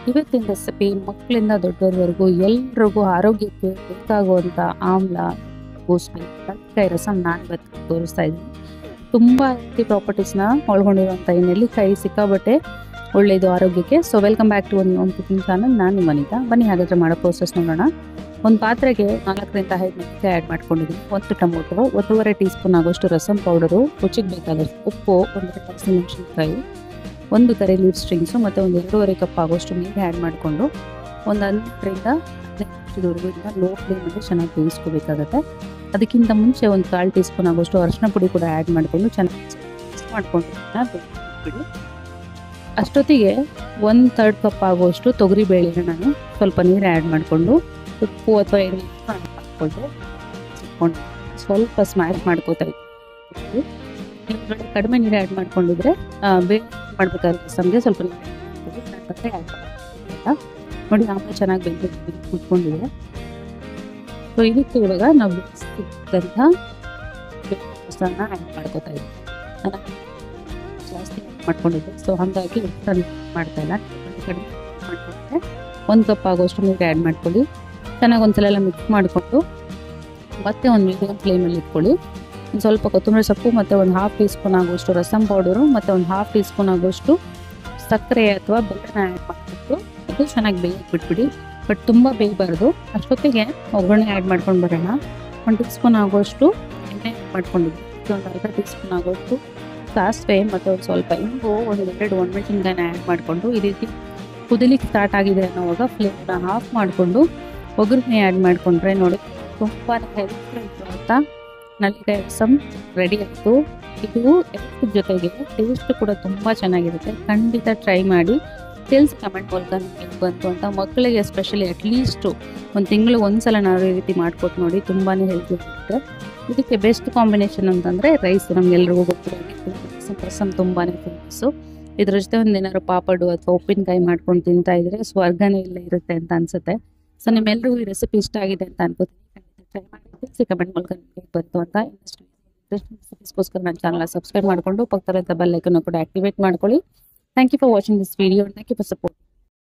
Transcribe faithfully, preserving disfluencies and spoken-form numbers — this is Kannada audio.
ಇವತ್ತಿನ ರೆಸಿಪಿ ಮಕ್ಕಳಿಂದ ದೊಡ್ಡವರವರೆಗೂ ಎಲ್ರಿಗೂ ಆರೋಗ್ಯಕ್ಕೆ ಬೇಕಾಗುವಂಥ ಆಮ್ಲ ಗೋಸ್ಕರ ನೆಲ್ಲಿಕಾಯಿ ರಸಂ ನಾನು ಇವತ್ತು ತೋರಿಸ್ತಾ ಇದ್ದೀನಿ. ತುಂಬ ಹೆಲ್ತಿ ಪ್ರಾಪರ್ಟೀಸ್ನ ಒಳಗೊಂಡಿರುವಂಥ ಈ ನೆಲ್ಲಿಕಾಯಿ ಸಿಕ್ಕಾಬಟ್ಟೆ ಒಳ್ಳೆಯದು ಆರೋಗ್ಯಕ್ಕೆ. ಸೊ ವೆಲ್ಕಮ್ ಬ್ಯಾಕ್ ಟು ಒಂದು ಒಂದು ಕುಕಿಂಗ್ ಚಾನಲ್. ನಾನು ನಿಮ್ಮ ಅನಿತಾ. ಬನ್ನಿ ಹಾಗಾದರೆ ಮಾಡೋ ಪ್ರೋಸೆಸ್ ನೋಡೋಣ. ಒಂದು ಪಾತ್ರೆಗೆ ನಾಲ್ಕರಿಂದ ಐದು ನೆಲ್ಲಿಕಾಯಿ ಆ್ಯಡ್ ಮಾಡ್ಕೊಂಡಿದ್ದೀನಿ. ಒಂದು ಟೊಮೊಟೊ, ಒಂದೂವರೆ ಟೀ ಸ್ಪೂನ್ ಆಗೋಷ್ಟು ರಸಂ ಪೌಡರು, ರುಚಿಗೆ ಬೇಕಾದಷ್ಟು ಉಪ್ಪು, ಒಂದೆರಡು ಹಸಿಮೆಣಸಿನಕಾಯಿ, ಒಂದು ಕರಿ ಲೀವ್ ಸ್ಟ್ರಿಂಗ್ಸು ಮತ್ತು ಒಂದು ಎರಡೂವರೆ ಕಪ್ ಆಗೋಷ್ಟು ನೀರು ಆ್ಯಡ್ ಮಾಡಿಕೊಂಡು ಒಂದು ಹನ್ನೆರಡರಿಂದ ಹದಿನೈದು ನಿಮಿಷದವರೆಗೂ ಇದನ್ನ ಲೋ ಫ್ಲೇಮಲ್ಲಿ ಚೆನ್ನಾಗಿ ಬೇಯಿಸ್ಕೋಬೇಕಾಗತ್ತೆ. ಅದಕ್ಕಿಂತ ಮುಂಚೆ ಒಂದು ಕಾಲು ಟೀ ಸ್ಪೂನ್ ಆಗೋಷ್ಟು ಅರಿಶಿನ ಪುಡಿ ಕೂಡ ಆ್ಯಡ್ ಮಾಡಿಕೊಂಡು ಚೆನ್ನಾಗಿ ಮಿಕ್ಸ್ ಮಾಡ್ಕೊಂಡು ಬೇಯಿಸ್ಬಿಡಿ. ಅಷ್ಟೊತ್ತಿಗೆ ಒಂದು ತರ್ಡ್ ಕಪ್ ಆಗುವಷ್ಟು ತೊಗರಿ ಬೇಳೆನ ನಾನು ಸ್ವಲ್ಪ ನೀರು ಆ್ಯಡ್ ಮಾಡಿಕೊಂಡು ಉಪ್ಪು ಅಥವಾ ಎಣ್ಣೆ ಹಾಕ್ಕೊಂಡು ಸಿಕ್ಕೊಂಡು ಸ್ವಲ್ಪ ಸ್ಮ್ಯಾಶ್ ಮಾಡ್ಕೋತಾ ಇದ್ದೀವಿ. ನೀವು ಕಡಿಮೆ ನೀರು ಆ್ಯಡ್ ಮಾಡ್ಕೊಂಡಿದ್ರೆ ಬೇಳೆ ಮಾಡ್ಬೇಕಾದ್ರೆ ರಸಮ್ಗೆ ಸ್ವಲ್ಪ ನೀರು ಆ್ಯಡ್ ಮಾಡ್ಕೊಂಡು ನೋಡಿ ಆಮೇಲೆ ಚೆನ್ನಾಗಿ ಬೆಂದು ಕುತ್ಕೊಂಡಿದೆ. ಸೊ ಇದಕ್ಕೆ ಇವಾಗ ನಾವು ಬೇಯಿಸಿದಂಥ ಮೊಸರನ್ನ ಆ್ಯಡ್ ಮಾಡ್ಕೋತಾ ಇದ್ದೀವಿ. ನಾನು ಜಾಸ್ತಿ ಮಾಡ್ಕೊಂಡಿದ್ದೆ, ಸೊ ಹಾಗಾಗಿ ಮಾಡ್ತಾ ಇಲ್ಲ. ಕಡಿಮೆ ಮಾಡ್ಕೊಂಡ್ರೆ ಒಂದು ಕಪ್ ಆಗೋಷ್ಟು ನೀರು ಆ್ಯಡ್ ಮಾಡ್ಕೊಳ್ಳಿ. ಚೆನ್ನಾಗಿ ಒಂದ್ಸಲ ಎಲ್ಲ ಮಿಕ್ಸ್ ಮಾಡಿಕೊಂಡು ಮತ್ತೆ ಒಂದು ಮೀಡಿಯಮ್ ಫ್ಲೇಮಲ್ಲಿ ಇಟ್ಕೊಳ್ಳಿ. ಒಂದು ಸ್ವಲ್ಪ ಕೊತ್ತಂಬರಿ ಸೊಪ್ಪು ಮತ್ತು ಒಂದು ಹಾಫ್ ಟೀ ಸ್ಪೂನ್ ಆಗೋಷ್ಟು ರಸಂ ಪೌಡರು ಮತ್ತು ಒಂದು ಹಾಫ್ ಟೀ ಸ್ಪೂನ್ ಆಗೋಷ್ಟು ಸಕ್ಕರೆ ಅಥವಾ ಬೆಲ್ಲನ ಆ್ಯಡ್ ಮಾಡಿಬಿಟ್ಟು ಇದು ಚೆನ್ನಾಗಿ ಬೇಯಕ್ಕೆ ಬಿಟ್ಬಿಡಿ. ಬಟ್ ತುಂಬ ಬೇಯಬಾರ್ದು. ಅಷ್ಟೊತ್ತಿಗೆ ಒಗ್ಗರಣೆ ಆ್ಯಡ್ ಮಾಡ್ಕೊಂಡು ಬರೋಣ. ಒಂದು ಟೀ ಸ್ಪೂನ್ ಆಗೋಷ್ಟು ಎಣ್ಣೆ ಆ್ಯಡ್ ಮಾಡ್ಕೊಂಡಿದ್ವಿ. ಒಂದು ಅರ್ಧ ಟೀ ಸ್ಪೂನ್ ಆಗೋಷ್ಟು ಸಾಸಿವೆ ಮತ್ತು ಒಂದು ಸ್ವಲ್ಪ ಇಂಗು, ಒಂದು ಎರಡು ಒಣಮೆಣಸಿನ್ಕಾಯಿನ ಆ್ಯಡ್ ಮಾಡಿಕೊಂಡು ಈ ರೀತಿ ಕುದಿಲಿಕ್ಕೆ ಸ್ಟಾರ್ಟ್ ಆಗಿದೆ ಅನ್ನೋವಾಗ ಫ್ಲೇಮ್ನ ಆಫ್ ಮಾಡಿಕೊಂಡು ಒಗ್ಗರಣೆ ಆ್ಯಡ್ ಮಾಡಿಕೊಂಡ್ರೆ ನೋಡಿ ತುಂಬಾ ಹೆಲ್ತ್ ಅಂತ ನೆಲ್ಲಿಕಾಯಿ ರಸಂ ರೆಡಿ ಆಯಿತು. ಇದು ಹೆಲ್ತ್ ಜೊತೆಗೆ ಟೇಸ್ಟ್ ಕೂಡ ತುಂಬ ಚೆನ್ನಾಗಿರುತ್ತೆ. ಖಂಡಿತ ಟ್ರೈ ಮಾಡಿ ತಿಳಿಸಿ ಕಮೆಂಟ್ ಮೂಲಕ ನಿಮಗೆ ಬಂತು ಅಂತ. ಮಕ್ಕಳಿಗೆ ಎಸ್ಪೆಷಲಿ ಅಟ್ಲೀಸ್ಟು ಒಂದು ತಿಂಗಳು ಒಂದು ಸಲ ನಾವು ಈ ರೀತಿ ಮಾಡಿಕೊಟ್ಟು ನೋಡಿ, ತುಂಬಾ ಹೆಲ್ತಿ ಆಗುತ್ತೆ. ಇದಕ್ಕೆ ಬೆಸ್ಟ್ ಕಾಂಬಿನೇಷನ್ ಅಂತಂದರೆ ರೈಸ್. ನಮಗೆಲ್ರಿಗೂ ಗೊತ್ತಿರೋ ರಸಂ ರಸಂ ತುಂಬಾ ಫೇಮಸ್ಸು. ಇದ್ರ ಜೊತೆ ಒಂದು ಏನಾದ್ರು ಪಾಪಡು ಅಥವಾ ಉಪ್ಪಿನಕಾಯಿ ಮಾಡ್ಕೊಂಡು ತಿಂತಾ ಇದ್ರೆ ಸ್ವರ್ಗನೇ ಇಲ್ಲ ಇರುತ್ತೆ ಅಂತ ಅನಿಸುತ್ತೆ. ಸೊ ನಿಮ್ಮೆಲ್ಲರಿಗೂ ಈ ರೆಸಿಪಿ ಇಷ್ಟ ಆಗಿದೆ ಅಂತ ಅನ್ಕೋತೀನಿ. ಟ್ರೈ ಮಾಡಿ ತಿಳಿಸಿ ಕಮೆಂಟ್ ಮೂಲಕ ನಿಮಗೆ ಬಂತು ಅಂತ. ಇನ್ನಷ್ಟು ರೆಸಿಪೀಸ್ಗೋಸ್ಕರ ನನ್ನ ಚಾನಲ್ನ ಸಬ್ಸ್ಕ್ರೈಬ್ ಮಾಡಿಕೊಂಡು ಪಕ್ಕದಲ್ಲಿದ್ದ ಬೆಲ್ ಐಕನ್ ಕೂಡ ಆಕ್ಟಿವೇಟ್ ಮಾಡ್ಕೊಳ್ಳಿ. Thank you for watching this video. Thank you for support.